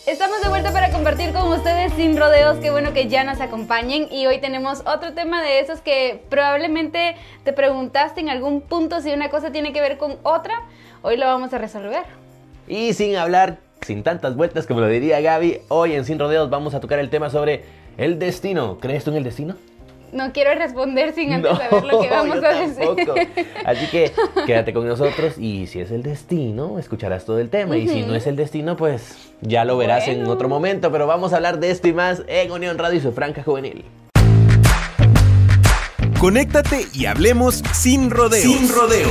Estamos de vuelta para compartir con ustedes sin rodeos. Qué bueno que ya nos acompañen, y hoy tenemos otro tema de esos que probablemente te preguntaste en algún punto si una cosa tiene que ver con otra. Hoy lo vamos a resolver. Y sin hablar, sin tantas vueltas como lo diría Gaby, hoy en Sin Rodeos vamos a tocar el tema sobre el destino. ¿Crees tú en el destino? No quiero responder sin antes saber lo que vamos a decir. Así que quédate con nosotros y si es el destino, escucharás todo el tema. Y si no es el destino, pues ya lo verás en otro momento. Pero vamos a hablar de esto y más en Unión Radio y su Franja Juvenil. Conéctate y hablemos sin rodeos. Sin rodeos.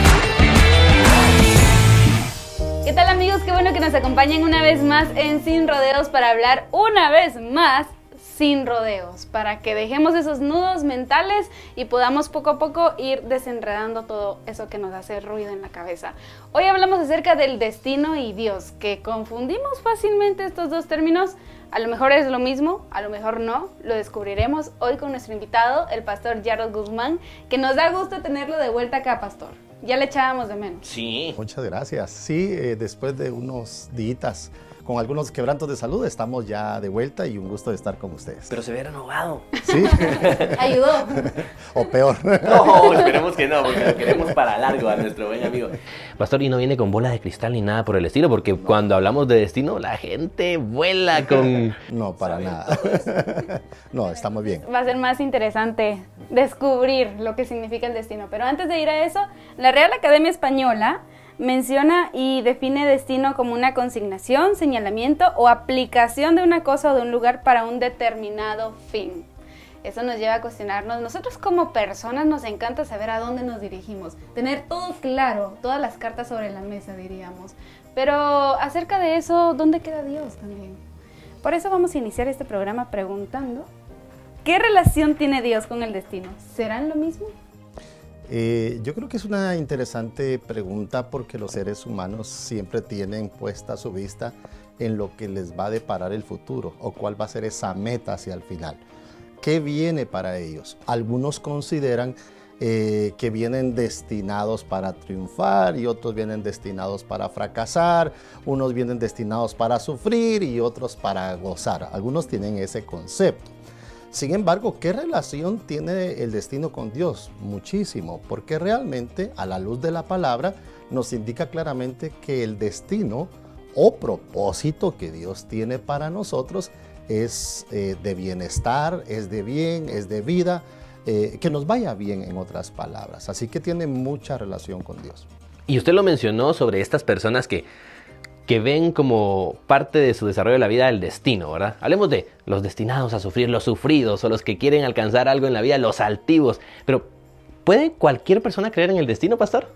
¿Qué tal, amigos? Qué bueno que nos acompañen una vez más en Sin Rodeos para hablar una vez más sin rodeos, para que dejemos esos nudos mentales y podamos poco a poco ir desenredando todo eso que nos hace ruido en la cabeza. Hoy hablamos acerca del destino y Dios, que confundimos fácilmente estos dos términos. A lo mejor es lo mismo, a lo mejor no, lo descubriremos hoy con nuestro invitado, el pastor Yaros Guzmán, que nos da gusto tenerlo de vuelta acá, pastor. Ya le echábamos de menos. Sí. Muchas gracias. Sí, después de unos días con algunos quebrantos de salud, estamos ya de vuelta y un gusto de estar con ustedes. Pero se ve renovado. Sí. Ayudó. O peor. No, esperemos que no, porque lo queremos para largo a nuestro buen amigo. Pastor, y no viene con bola de cristal ni nada por el estilo, porque cuando hablamos de destino, la gente vuela con... No, para nada. No, estamos bien. Va a ser más interesante descubrir lo que significa el destino. Pero antes de ir a eso, la Real Academia Española menciona y define destino como una consignación, señalamiento o aplicación de una cosa o de un lugar para un determinado fin. Eso nos lleva a cuestionarnos. Nosotros como personas nos encanta saber a dónde nos dirigimos, tener todo claro, todas las cartas sobre la mesa, diríamos. Pero acerca de eso, ¿dónde queda Dios también? Por eso vamos a iniciar este programa preguntando, ¿qué relación tiene Dios con el destino? ¿Serán lo mismo? Yo creo que es una interesante pregunta porque los seres humanos siempre tienen puesta su vista en lo que les va a deparar el futuro o cuál va a ser esa meta hacia el final. ¿Qué viene para ellos? Algunos consideran que vienen destinados para triunfar y otros vienen destinados para fracasar, unos vienen destinados para sufrir y otros para gozar. Algunos tienen ese concepto. Sin embargo, ¿qué relación tiene el destino con Dios? Muchísimo, porque realmente a la luz de la palabra nos indica claramente que el destino o propósito que Dios tiene para nosotros es de bienestar, es de bien, es de vida, que nos vaya bien en otras palabras. Así que tiene mucha relación con Dios. Y usted lo mencionó sobre estas personas que ven como parte de su desarrollo de la vida el destino, ¿verdad? Hablemos de los destinados a sufrir, los sufridos, o los que quieren alcanzar algo en la vida, los altivos. Pero, ¿puede cualquier persona creer en el destino, pastor?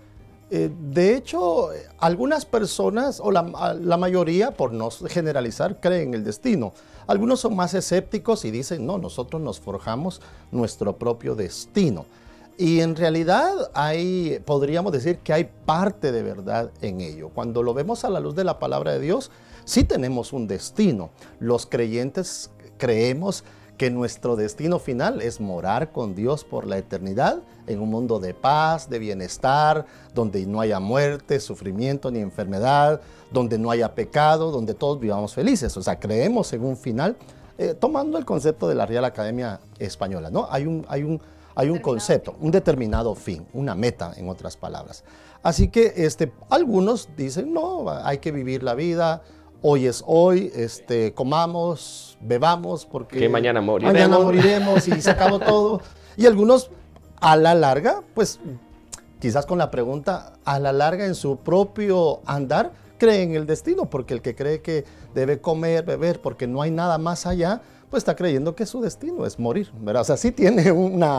De hecho, algunas personas, o la mayoría, por no generalizar, creen en el destino. Algunos son más escépticos y dicen, no, nosotros nos forjamos nuestro propio destino. Y en realidad podríamos decir que hay parte de verdad en ello. Cuando lo vemos a la luz de la palabra de Dios, sí tenemos un destino. Los creyentes creemos que nuestro destino final es morar con Dios por la eternidad en un mundo de paz, de bienestar, donde no haya muerte, sufrimiento ni enfermedad, donde no haya pecado, donde todos vivamos felices. O sea, creemos en un final, tomando el concepto de la Real Academia Española, ¿no? Hay un concepto, un determinado fin, una meta, en otras palabras. Así que algunos dicen, no, hay que vivir la vida, hoy es hoy, comamos, bebamos, porque que mañana moriremos. Mañana moriremos y se acabó todo. Y algunos, a la larga, pues quizás con la pregunta, a la larga en su propio andar, creen en el destino, porque el que cree que debe comer, beber, porque no hay nada más allá, pues está creyendo que su destino es morir, ¿verdad? O sea, sí tiene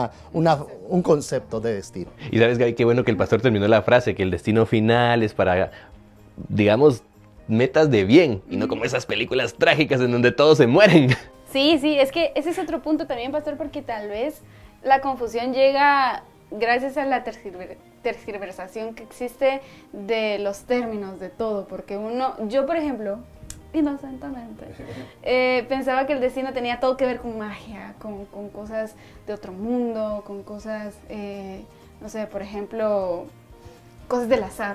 un concepto de destino. Y sabes, Gaby, qué bueno que el pastor terminó la frase, que el destino final es para, digamos, metas de bien, y no como esas películas trágicas en donde todos se mueren. Sí, es que ese es otro punto también, pastor, porque tal vez la confusión llega gracias a la tergiversación que existe de los términos de todo, porque yo por ejemplo, inocentemente, pensaba que el destino tenía todo que ver con magia, con cosas de otro mundo, con cosas, no sé, por ejemplo, cosas del azar.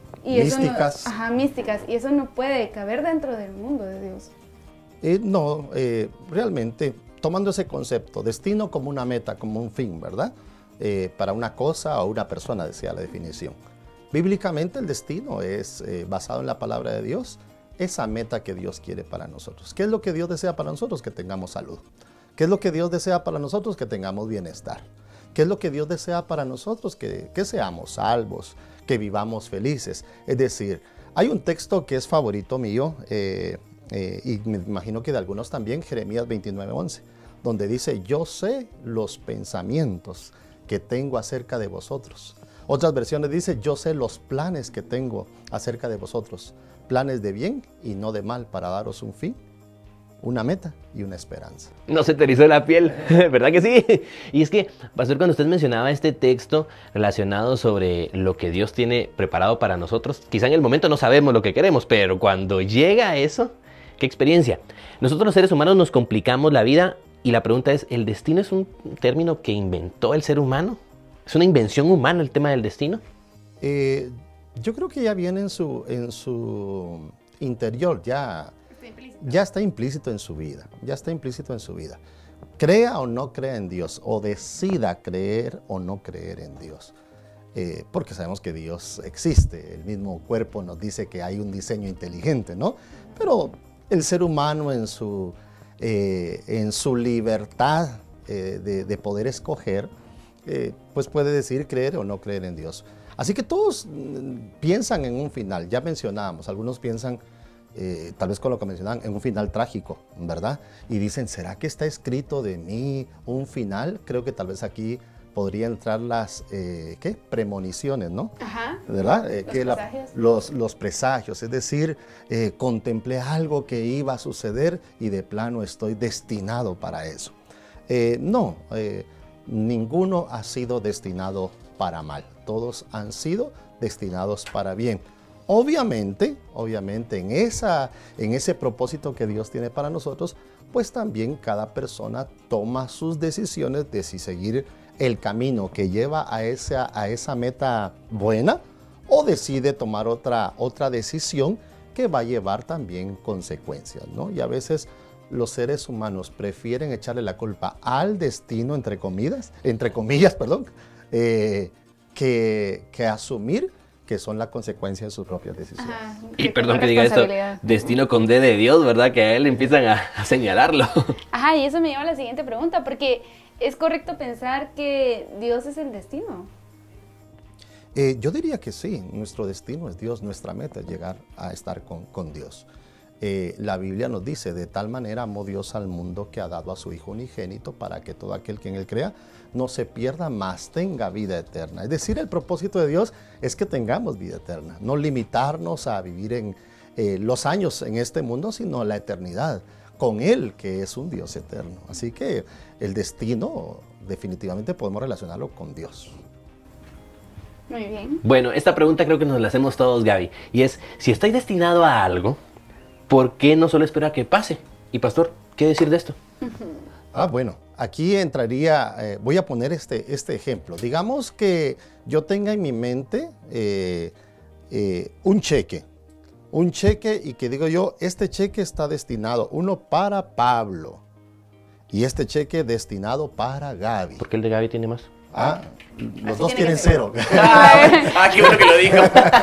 Y místicas. Eso no, ajá, místicas. Y eso no puede caber dentro del mundo de Dios. No, realmente, tomando ese concepto, destino como una meta, como un fin, ¿verdad? Para una cosa o una persona, decía la definición. Bíblicamente el destino es basado en la palabra de Dios, esa meta que Dios quiere para nosotros. ¿Qué es lo que Dios desea para nosotros? Que tengamos salud. ¿Qué es lo que Dios desea para nosotros? Que tengamos bienestar. ¿Qué es lo que Dios desea para nosotros? Que seamos salvos, que vivamos felices. Es decir, hay un texto que es favorito mío, y me imagino que de algunos también, Jeremías 29:11, donde dice, yo sé los pensamientos que tengo acerca de vosotros. Otras versiones dice, yo sé los planes que tengo acerca de vosotros, planes de bien y no de mal, para daros un fin, una meta y una esperanza. No se te erizó la piel, ¿verdad que sí? Y es que, pastor, cuando usted mencionaba este texto relacionado sobre lo que Dios tiene preparado para nosotros, quizá en el momento no sabemos lo que queremos, pero cuando llega eso, ¿qué experiencia? Nosotros los seres humanos nos complicamos la vida y la pregunta es, ¿el destino es un término que inventó el ser humano? ¿Es una invención humana el tema del destino? Yo creo que ya viene en su interior, ya está implícito en su vida, ya está implícito en su vida. Crea o no crea en Dios, o decida creer o no creer en Dios. Porque sabemos que Dios existe, el mismo cuerpo nos dice que hay un diseño inteligente, ¿no? Pero el ser humano en su libertad de poder escoger, pues puede decir creer o no creer en Dios. Así que todos piensan en un final, ya mencionábamos, algunos piensan, tal vez con lo que mencionaban, en un final trágico, ¿verdad? Y dicen, ¿será que está escrito de mí un final? Creo que tal vez aquí podría entrar las premoniciones, ¿no? Ajá. ¿Verdad? Los Los presagios, es decir, contemplé algo que iba a suceder y de plano estoy destinado para eso. Ninguno ha sido destinado para mal, todos han sido destinados para bien. Obviamente en ese propósito que Dios tiene para nosotros, pues también cada persona toma sus decisiones de si seguir el camino que lleva a esa meta buena o decide tomar otra decisión que va a llevar también consecuencias, ¿no? Y a veces los seres humanos prefieren echarle la culpa al destino, entre comillas, que asumir que son la consecuencia de sus propias decisiones. Ajá, Y perdón que diga esto, destino con D de Dios, ¿verdad? Que a él empiezan a señalarlo. Ajá, y eso me lleva a la siguiente pregunta, porque ¿es correcto pensar que Dios es el destino? Yo diría que sí, nuestro destino es Dios, nuestra meta es llegar a estar con Dios. La Biblia nos dice, de tal manera amó Dios al mundo que ha dado a su Hijo unigénito para que todo aquel que en él crea no se pierda, mas tenga vida eterna. Es decir, el propósito de Dios es que tengamos vida eterna, no limitarnos a vivir en los años en este mundo, sino la eternidad con Él, que es un Dios eterno. Así que el destino definitivamente podemos relacionarlo con Dios. Muy bien. Bueno, esta pregunta creo que nos la hacemos todos, Gaby, y es, si estoy destinado a algo, ¿por qué no solo espero a que pase? Y pastor, ¿qué decir de esto? Bueno, aquí entraría, voy a poner este ejemplo. Digamos que yo tenga en mi mente un cheque y que digo yo, este cheque está destinado, uno para Pablo y este cheque destinado para Gaby. ¿Por qué el de Gaby tiene más? Los dos tienen cero. Qué bueno que lo dijo.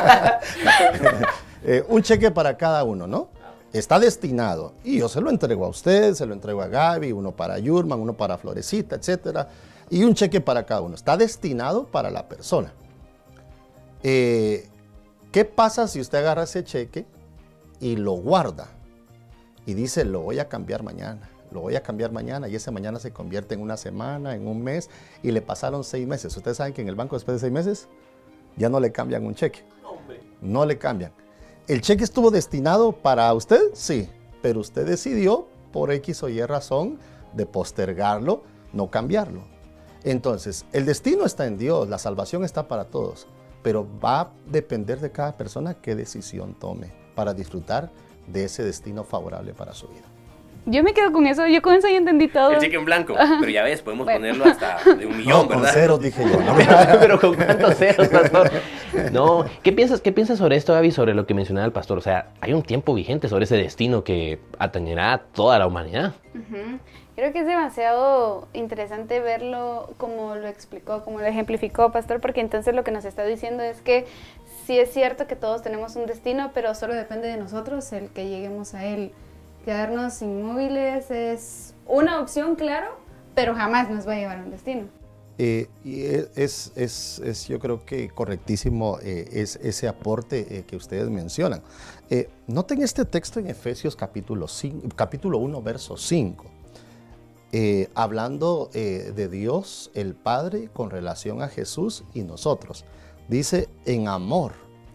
Un cheque para cada uno, ¿no? Está destinado y yo se lo entrego a usted, se lo entrego a Gaby, uno para Yurman, uno para Florecita, etcétera, y un cheque para cada uno. Está destinado para la persona. ¿Qué pasa si usted agarra ese cheque y lo guarda y dice, lo voy a cambiar mañana, y ese mañana se convierte en una semana, en un mes, y le pasaron 6 meses? Ustedes saben que en el banco después de 6 meses ya no le cambian un cheque. No le cambian. ¿El cheque estuvo destinado para usted? Sí, pero usted decidió por X o Y razón de postergarlo, no cambiarlo. Entonces, el destino está en Dios, la salvación está para todos, pero va a depender de cada persona qué decisión tome para disfrutar de ese destino favorable para su vida. Yo me quedo con eso, yo con eso ya entendí todo. El cheque en blanco, pero ya ves, podemos ponerlo hasta de 1 millón, no, ¿verdad? con ceros, dije yo. ¿No? Pero con cuántos ceros, pastor. No, ¿qué piensas sobre esto, Gaby, sobre lo que mencionaba el pastor? O sea, hay un tiempo vigente sobre ese destino que atañerá a toda la humanidad. Creo que es demasiado interesante verlo como lo explicó, como lo ejemplificó, pastor, porque entonces lo que nos está diciendo es que sí es cierto que todos tenemos un destino, pero solo depende de nosotros el que lleguemos a él. Quedarnos inmóviles es una opción, claro, pero jamás nos va a llevar a un destino. Y yo creo que correctísimo es ese aporte que ustedes mencionan. Noten este texto en Efesios capítulo 1, verso 5. Hablando de Dios, el Padre, con relación a Jesús y nosotros. Dice, en amor,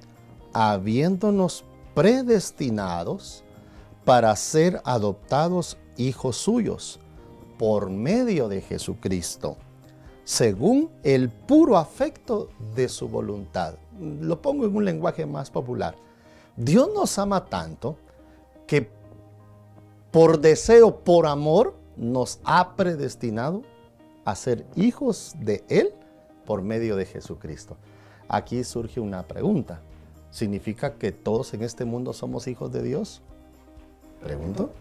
habiéndonos predestinados para ser adoptados hijos suyos por medio de Jesucristo, según el puro afecto de su voluntad. Lo pongo en un lenguaje más popular. Dios nos ama tanto que por deseo, por amor, nos ha predestinado a ser hijos de Él por medio de Jesucristo. Aquí surge una pregunta. ¿Significa que todos en este mundo somos hijos de Dios? Pregunto.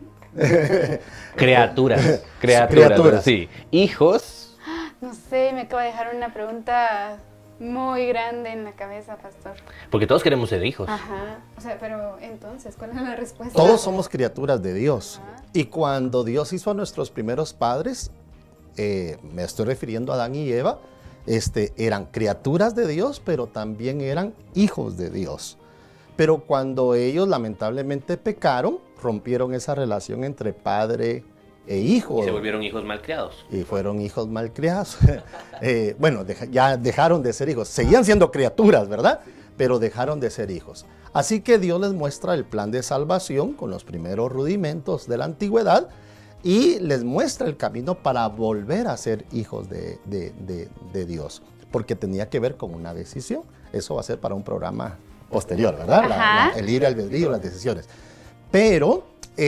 Criaturas, sí. Hijos. No sé, me acaba de dejar una pregunta muy grande en la cabeza, pastor. Porque todos queremos ser hijos. Ajá. O sea, pero entonces, ¿cuál es la respuesta? Todos somos criaturas de Dios. Ajá. Y cuando Dios hizo a nuestros primeros padres, me estoy refiriendo a Adán y Eva, eran criaturas de Dios, pero también eran hijos de Dios. Pero cuando ellos lamentablemente pecaron, rompieron esa relación entre padre e hijo. Y se volvieron hijos malcriados. Y fueron hijos malcriados. Bueno, ya dejaron de ser hijos. Seguían siendo criaturas, ¿verdad? Pero dejaron de ser hijos. Así que Dios les muestra el plan de salvación con los primeros rudimentos de la antigüedad y les muestra el camino para volver a ser hijos de Dios. Porque tenía que ver con una decisión. Eso va a ser para un programa posterior, ¿verdad? El libre albedrío, las decisiones. Pero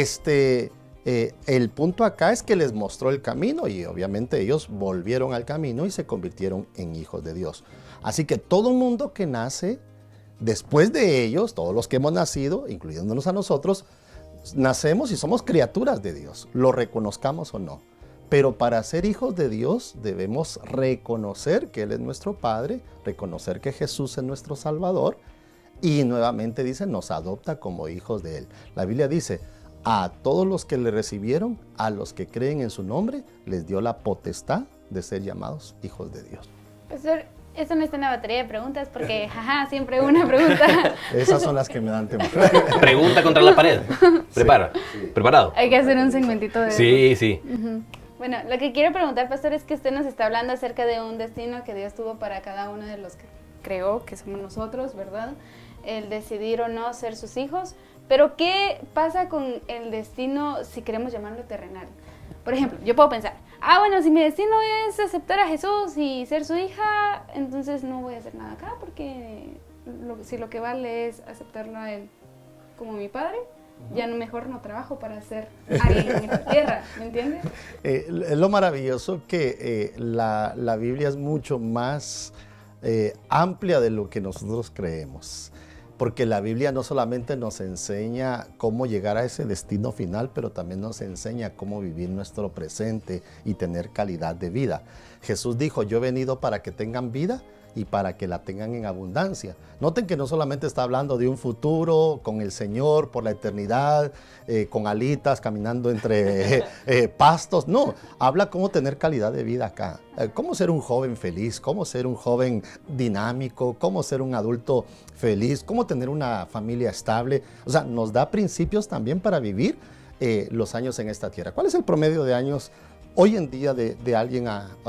el punto acá es que les mostró el camino y obviamente ellos volvieron al camino y se convirtieron en hijos de Dios. Así que todo mundo que nace después de ellos, todos los que hemos nacido, incluyéndonos a nosotros, nacemos y somos criaturas de Dios, lo reconozcamos o no. Pero para ser hijos de Dios debemos reconocer que Él es nuestro Padre, reconocer que Jesús es nuestro Salvador y nuevamente dice, nos adopta como hijos de Él. La Biblia dice, a todos los que le recibieron, a los que creen en su nombre, les dio la potestad de ser llamados hijos de Dios. Pastor, eso no está en la batería de preguntas porque, siempre una pregunta. Esas son las que me dan temor. Pregunta contra la pared. ¿Preparado? Hay que hacer un segmentito de Sí, sí. Bueno, lo que quiero preguntar, pastor, es que usted nos está hablando acerca de un destino que Dios tuvo para cada uno de los que creó, que somos nosotros, ¿verdad? El decidir o no ser sus hijos. Pero, ¿qué pasa con el destino si queremos llamarlo terrenal? Por ejemplo, yo puedo pensar, bueno, si mi destino es aceptar a Jesús y ser su hija, entonces no voy a hacer nada acá porque si lo que vale es aceptarlo a Él como mi padre, ya mejor no trabajo para ser alguien en esta tierra, ¿me entiendes? Es lo maravilloso que la Biblia es mucho más amplia de lo que nosotros creemos. Porque la Biblia no solamente nos enseña cómo llegar a ese destino final, pero también nos enseña cómo vivir nuestro presente y tener calidad de vida. Jesús dijo, yo he venido para que tengan vida y para que la tengan en abundancia. Noten que no solamente está hablando de un futuro con el Señor por la eternidad, con alitas, caminando entre pastos. No, habla cómo tener calidad de vida acá. Cómo ser un joven feliz, cómo ser un joven dinámico, cómo ser un adulto feliz, cómo tener una familia estable. O sea, nos da principios también para vivir los años en esta tierra. ¿Cuál es el promedio de años hoy en día de alguien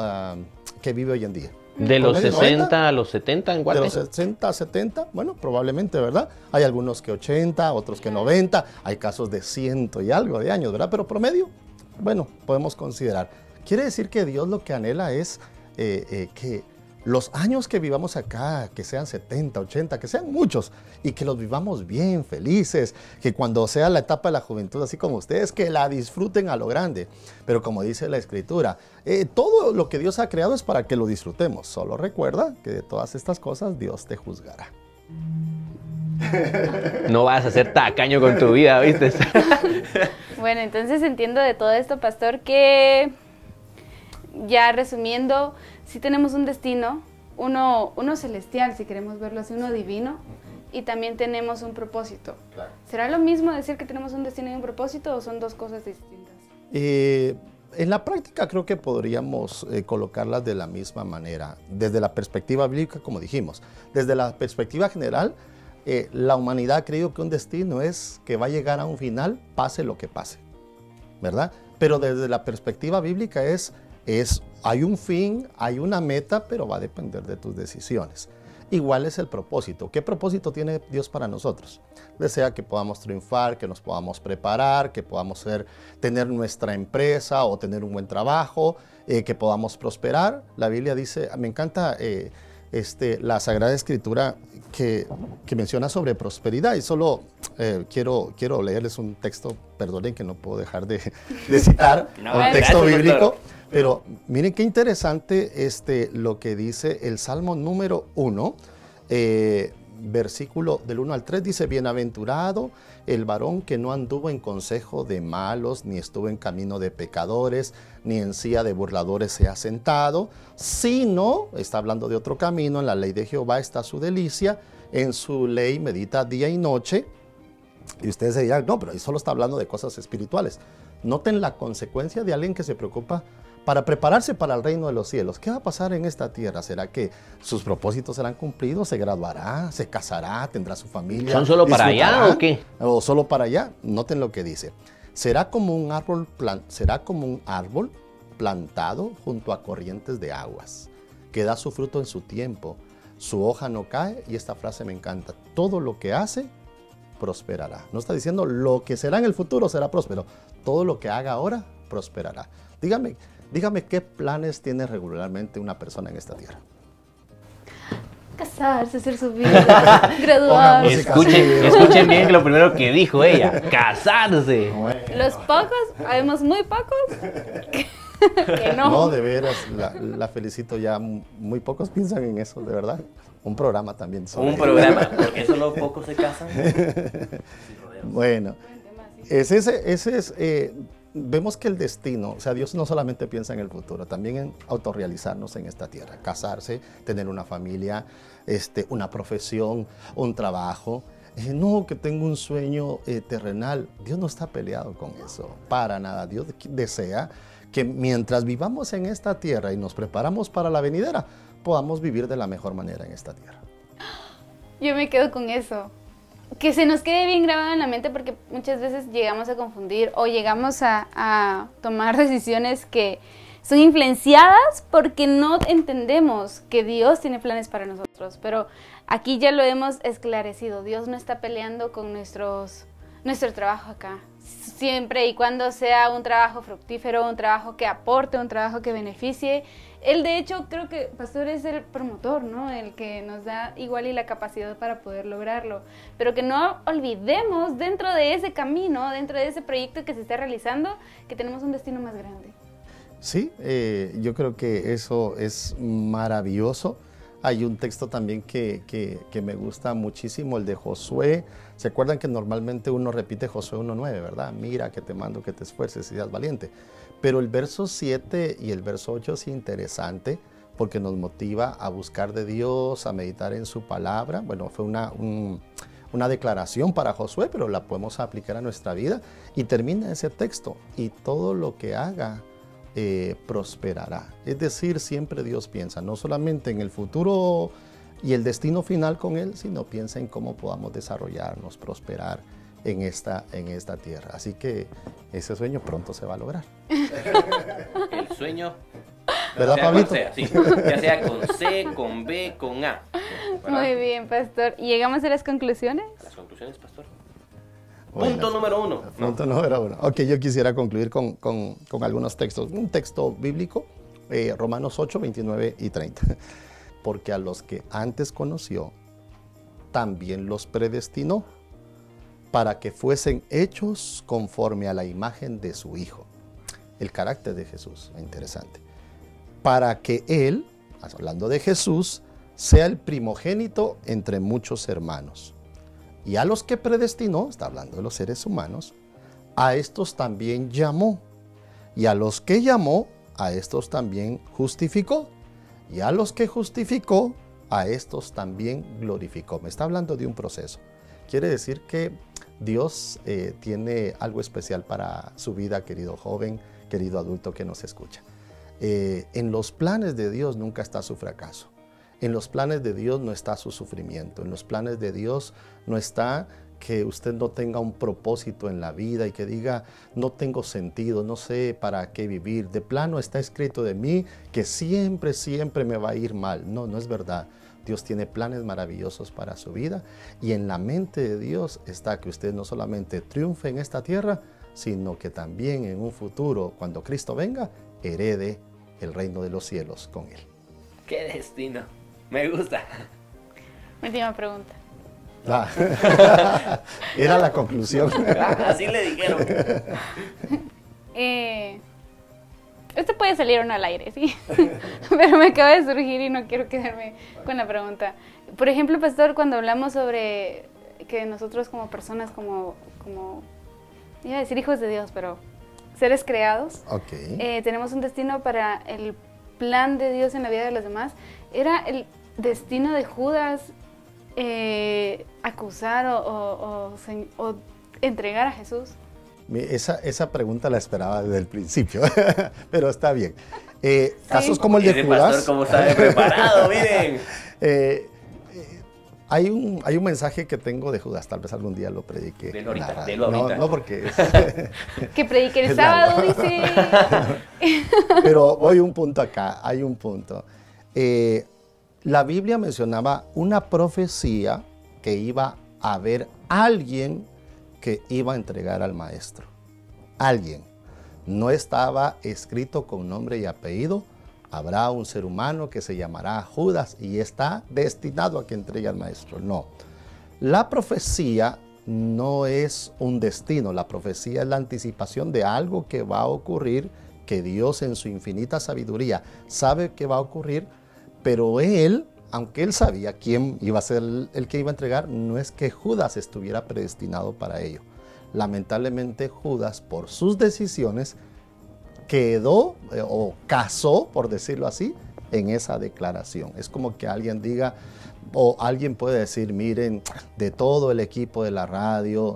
que vive hoy en día? De los 60 a los 70 en Guatemala. De los 60 a 70, bueno, probablemente, ¿verdad? Hay algunos que 80, otros que 90, hay casos de 100 y algo de años, ¿verdad? Pero promedio, bueno, podemos considerar. Quiere decir que Dios lo que anhela es que los años que vivamos acá, que sean 70, 80, que sean muchos, y que los vivamos bien, felices, que cuando sea la etapa de la juventud, así como ustedes, que la disfruten a lo grande. Pero como dice la Escritura, todo lo que Dios ha creado es para que lo disfrutemos. Solo recuerda que de todas estas cosas Dios te juzgará. No vas a ser tacaño con tu vida, ¿viste? Bueno, entonces entiendo de todo esto, pastor, que ya resumiendo, sí tenemos un destino, uno celestial, si queremos verlo así, uno divino, y también tenemos un propósito. Claro. ¿Será lo mismo decir que tenemos un destino y un propósito o son dos cosas distintas? En la práctica creo que podríamos colocarlas de la misma manera, desde la perspectiva bíblica, como dijimos. Desde la perspectiva general, la humanidad ha creído que un destino es que va a llegar a un final, pase lo que pase, ¿verdad? Pero desde la perspectiva bíblica hay un fin, hay una meta, pero va a depender de tus decisiones. Igual es el propósito. ¿Qué propósito tiene Dios para nosotros? Desea que podamos triunfar, que nos podamos preparar, que podamos tener nuestra empresa o tener un buen trabajo, que podamos prosperar. La Biblia dice, me encanta la Sagrada Escritura que menciona sobre prosperidad, y solo quiero leerles un texto, perdonen que no puedo dejar de citar, un texto bíblico. Pero miren qué interesante lo que dice el Salmo número 1, versículo del 1 al 3, dice, bienaventurado el varón que no anduvo en consejo de malos, ni estuvo en camino de pecadores, ni en silla de burladores se ha sentado, sino, está hablando de otro camino, en la ley de Jehová está su delicia, en su ley medita día y noche. Y ustedes dirán, no, pero ahí solo está hablando de cosas espirituales. Noten la consecuencia de alguien que se preocupa para prepararse para el reino de los cielos. ¿Qué va a pasar en esta tierra? ¿Será que sus propósitos serán cumplidos? ¿Se graduará? ¿Se casará? ¿Tendrá su familia? ¿Son solo para allá o qué? ¿O solo para allá? Noten lo que dice. Será como un árbol plantado junto a corrientes de aguas, que da su fruto en su tiempo, su hoja no cae, y esta frase me encanta, todo lo que hace prosperará. No está diciendo lo que será en el futuro será próspero, todo lo que haga ahora prosperará. Dígame qué planes tiene regularmente una persona en esta tierra. Casarse, hacer su vida, graduarse. Escuchen bien lo primero que dijo ella, casarse. Bueno. Los pocos, habemos muy pocos que no. No, de veras, la felicito, ya muy pocos piensan en eso, de verdad. Un programa también. Un programa, porque solo pocos se casan. Bueno, vemos que el destino, o sea, Dios no solamente piensa en el futuro, también en autorrealizarnos en esta tierra, casarse, tener una familia, una profesión, un trabajo. No, que tengo un sueño terrenal. Dios no está peleado con eso, para nada. Dios desea que mientras vivamos en esta tierra y nos preparamos para la venidera, podamos vivir de la mejor manera en esta tierra. Yo me quedo con eso. Que se nos quede bien grabado en la mente, porque muchas veces llegamos a confundir o llegamos a tomar decisiones que son influenciadas porque no entendemos que Dios tiene planes para nosotros. Pero aquí ya lo hemos esclarecido. Dios no está peleando con nuestro trabajo acá. Siempre y cuando sea un trabajo fructífero, un trabajo que aporte, un trabajo que beneficie. Él, de hecho, creo que Pastor es el promotor, ¿no? El que nos da igual y la capacidad para poder lograrlo. Pero que no olvidemos dentro de ese camino, dentro de ese proyecto que se está realizando, que tenemos un destino más grande. Sí, yo creo que eso es maravilloso. Hay un texto también que me gusta muchísimo, el de Josué. ¿Se acuerdan que normalmente uno repite Josué 1:9, verdad? Mira que te mando que te esfuerces y seas valiente. Pero el verso 7 y el verso 8 es interesante porque nos motiva a buscar de Dios, a meditar en su palabra. Bueno, fue una declaración para Josué, pero la podemos aplicar a nuestra vida. Y termina ese texto, y todo lo que haga prosperará. Es decir, siempre Dios piensa no solamente en el futuro y el destino final con Él, sino piensa en cómo podamos desarrollarnos, prosperar en esta tierra. Así que ese sueño pronto se va a lograr. El sueño, ¿verdad, Pablito? Sí. Ya sea con C, con B, con A. ¿Verdad? Muy bien, Pastor. ¿Y llegamos a las conclusiones? Las conclusiones, Pastor. Bueno, Punto número 1. Punto número 1. Ok, yo quisiera concluir con algunos textos. Un texto bíblico, Romanos 8, 29 y 30. porque a los que antes conoció, también los predestinó, para que fuesen hechos conforme a la imagen de su Hijo. El carácter de Jesús, interesante. Para que Él, hablando de Jesús, sea el primogénito entre muchos hermanos. Y a los que predestinó, está hablando de los seres humanos, a estos también llamó. Y a los que llamó, a estos también justificó. Y a los que justificó, a estos también glorificó. Me está hablando de un proceso. Quiere decir que Dios tiene algo especial para su vida, querido joven, querido adulto que nos escucha. En los planes de Dios nunca está su fracaso. En los planes de Dios no está su sufrimiento. En los planes de Dios no está que usted no tenga un propósito en la vida y que diga, no tengo sentido, no sé para qué vivir. De plano está escrito de mí que siempre, siempre me va a ir mal. No, no es verdad. Dios tiene planes maravillosos para su vida y en la mente de Dios está que usted no solamente triunfe en esta tierra, sino que también en un futuro, cuando Cristo venga, herede el reino de los cielos con Él. ¡Qué destino! Me gusta. Última pregunta. Era la conclusión. Así le dijeron. Esto puede salir o no al aire, ¿sí? Pero me acaba de surgir y no quiero quedarme con la pregunta. Por ejemplo, pastor, cuando hablamos sobre que nosotros como personas, como iba a decir hijos de Dios, pero seres creados, tenemos un destino para el plan de Dios en la vida de los demás. ¿Era el destino de Judas acusar o entregar a Jesús? Esa pregunta la esperaba desde el principio, pero está bien. Casos como el de Ese Judas. pastor, como está preparado, miren. Hay un mensaje que tengo de Judas, tal vez algún día lo predique. Delo ahorita. No, porque es... Que predique el sábado, dice. Pero voy un punto acá, hay un punto. La Biblia mencionaba una profecía que iba a haber alguien que iba a entregar al maestro. Alguien. No estaba escrito con nombre y apellido. Habrá un ser humano que se llamará Judas y está destinado a que entregue al maestro. No. La profecía no es un destino. La profecía es la anticipación de algo que va a ocurrir, que Dios en su infinita sabiduría sabe que va a ocurrir, pero Él, aunque Él sabía quién iba a ser el que iba a entregar, no es que Judas estuviera predestinado para ello. Lamentablemente Judas, por sus decisiones, quedó o casó, por decirlo así, en esa declaración. Es como que alguien diga, o alguien puede decir, miren, de todo el equipo de la radio,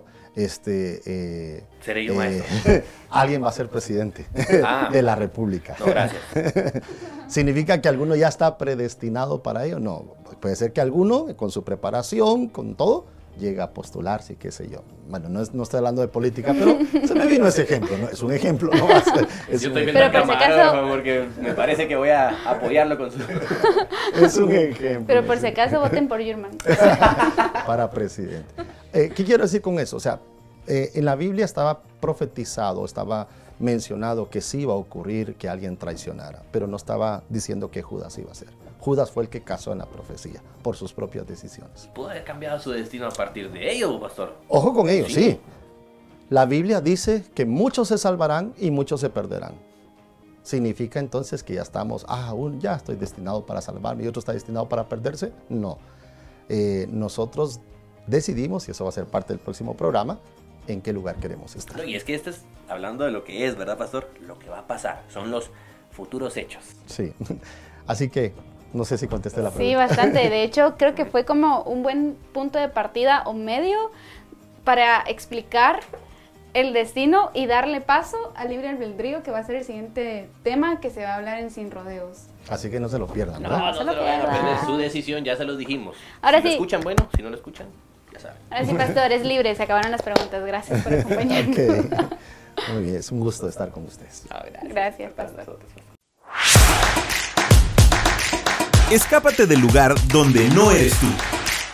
seré yo maestro. Alguien va a ser presidente de la República. No, gracias. ¿Significa que alguno ya está predestinado para ello? No, puede ser que alguno, con su preparación, con todo, llega a postularse, qué sé yo. Bueno, no estoy hablando de política, pero se me vino ese ejemplo, ¿no? Es un ejemplo, no va a ser. Yo estoy viendo el camarógrafo porque me parece que voy a apoyarlo con su... Es un ejemplo. Pero por si acaso voten por Yurman. Para presidente. ¿Qué quiero decir con eso? O sea, en la Biblia estaba profetizado, estaba mencionado que sí iba a ocurrir que alguien traicionara, pero no estaba diciendo que Judas iba a ser. Judas fue el que casó en la profecía por sus propias decisiones. ¿Pudo haber cambiado su destino a partir de ello, pastor? Ojo con ello, sí. La Biblia dice que muchos se salvarán y muchos se perderán. ¿Significa entonces que ya estamos, ya estoy destinado para salvarme y otro está destinado para perderse? No. Nosotros decidimos, y eso va a ser parte del próximo programa, en qué lugar queremos estar. No, y es que esto es hablando de lo que es, ¿verdad, pastor? Lo que va a pasar, son los futuros hechos. Sí, así que no sé si contesté la pregunta. Sí, bastante. De hecho, creo que fue como un buen punto de partida o medio para explicar el destino y darle paso al libre albedrío, que va a ser el siguiente tema que se va a hablar en Sin Rodeos. Así que no se lo pierdan, No, ¿verdad? no se lo vayan a perder, su decisión, ya se los dijimos. Ahora si sí. lo escuchan, bueno, si no lo escuchan, ya saben. Ahora sí, pastor, es libre, se acabaron las preguntas. Gracias por acompañarnos. Okay. Muy bien, es un gusto estar con ustedes. Gracias, pastor. Escápate del lugar donde no eres tú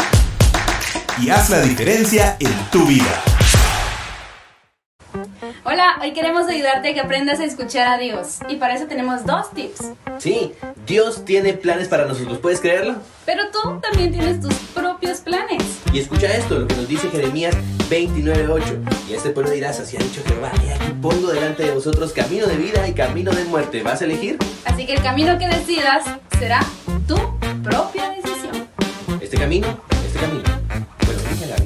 y haz la diferencia en tu vida. Hola, hoy queremos ayudarte a que aprendas a escuchar a Dios. Y para eso tenemos 2 tips. Sí, Dios tiene planes para nosotros, ¿puedes creerlo? Pero tú también tienes tus propios planes. Y escucha esto, lo que nos dice Jeremías 29:8. Y a este pueblo dirás, así ha dicho Jehová, he aquí pongo delante de vosotros camino de vida y camino de muerte. ¿Vas a elegir? Así que el camino que decidas será tu propia decisión. Este camino. Bueno, dije Gaby.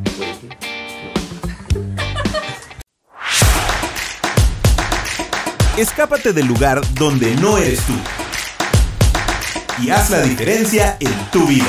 Escápate del lugar donde no eres tú. Y haz la diferencia en tu vida.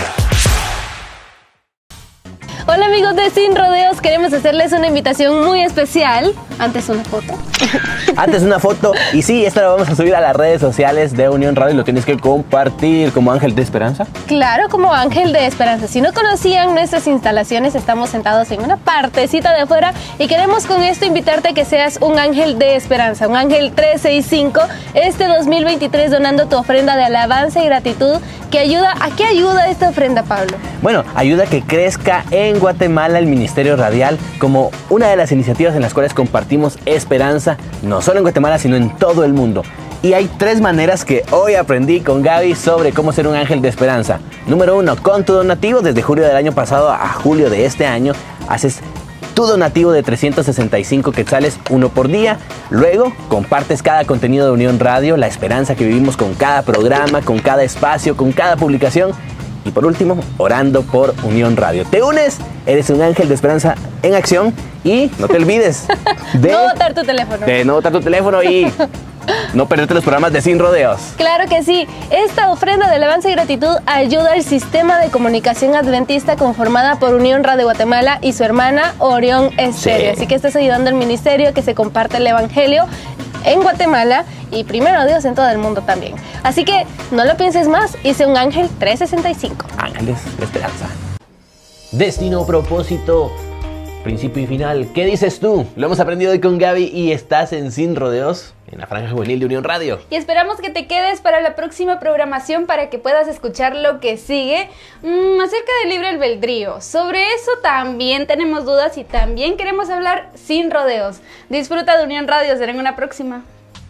Hola amigos de Sin Rodeos, queremos hacerles una invitación muy especial. Antes una foto. Antes una foto, y sí, esta la vamos a subir a las redes sociales de Unión Radio y lo tienes que compartir como Ángel de Esperanza. Claro, como Ángel de Esperanza. Si no conocían nuestras instalaciones, estamos sentados en una partecita de afuera y queremos con esto invitarte a que seas un ángel de esperanza, un ángel 365 este 2023 donando tu ofrenda de alabanza y gratitud que ayuda. ¿A qué ayuda esta ofrenda, Pablo? Bueno, ayuda a que crezca en Guatemala el Ministerio Radial como una de las iniciativas en las cuales compartimos esperanza, no solo en Guatemala, sino en todo el mundo. Y hay 3 maneras que hoy aprendí con Gaby sobre cómo ser un ángel de esperanza. Número 1, con tu donativo. Desde julio del año pasado a julio de este año, haces tu donativo de 365 quetzales, 1 por día. Luego, compartes cada contenido de Unión Radio, la esperanza que vivimos con cada programa, con cada espacio, con cada publicación. Y por último, orando por Unión Radio. Te unes, eres un ángel de esperanza en acción y no te olvides de No botar tu teléfono. De no botar tu teléfono y no perderte los programas de Sin Rodeos. Claro que sí. Esta ofrenda de alabanza y gratitud ayuda al sistema de comunicación adventista conformada por Unión Radio Guatemala y su hermana Orión Estéreo. Sí. Así que estás ayudando al ministerio que se comparte el evangelio en Guatemala y primero Dios en todo el mundo también. Así que no lo pienses más y sé un ángel 365. Ángeles de esperanza. Destino, propósito, principio y final. ¿Qué dices tú? Lo hemos aprendido hoy con Gaby y estás en Sin Rodeos, en la franja juvenil de Unión Radio. Y esperamos que te quedes para la próxima programación para que puedas escuchar lo que sigue acerca del libre albedrío. Sobre eso también tenemos dudas y también queremos hablar sin rodeos. Disfruta de Unión Radio, será en una próxima.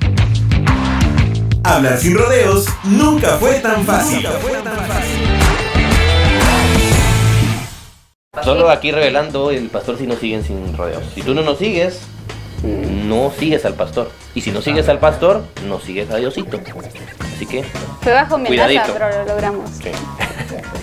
Hablar sin rodeos nunca fue tan fácil. Solo aquí revelando, el pastor si no siguen Sin Rodeos. Si tú no nos sigues, no sigues al pastor. Y si no sigues al pastor, no sigues a Diosito. Así que Fue bajo amenaza, cuidadito. pero lo logramos. sí.